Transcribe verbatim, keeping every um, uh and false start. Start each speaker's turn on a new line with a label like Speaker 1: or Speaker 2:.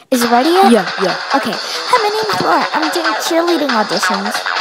Speaker 1: Is it ready yet?
Speaker 2: Yeah, yeah.
Speaker 1: Okay. Hi, my name's Laura. I'm doing cheerleading auditions.